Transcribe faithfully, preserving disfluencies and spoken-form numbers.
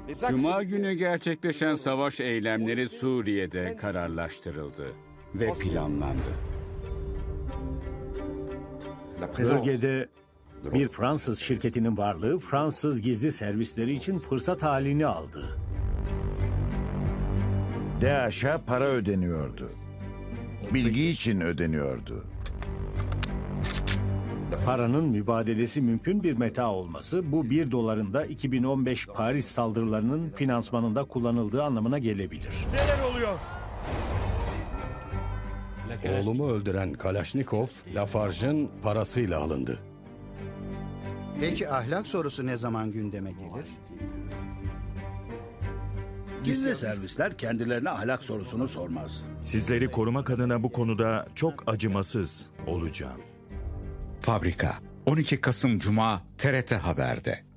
Cuma günü gerçekleşen savaş eylemleri Suriye'de kararlaştırıldı ve planlandı. Bölgede bir Fransız şirketinin varlığı Fransız gizli servisleri için fırsat halini aldı. DAEŞ'e para ödeniyordu. Bilgi için ödeniyordu. Paranın mübadelesi mümkün bir meta olması, bu bir doların da iki bin on beş Paris saldırılarının finansmanında kullanıldığı anlamına gelebilir. Neler oluyor? Oğlumu öldüren Kalaşnikov, Lafarge'ın parasıyla alındı. Peki ahlak sorusu ne zaman gündeme gelir? Gizli servisler kendilerine ahlak sorusunu sormaz. Sizleri korumak adına bu konuda çok acımasız olacağım. Fabrika on iki Kasım Cuma T R T Haber'de.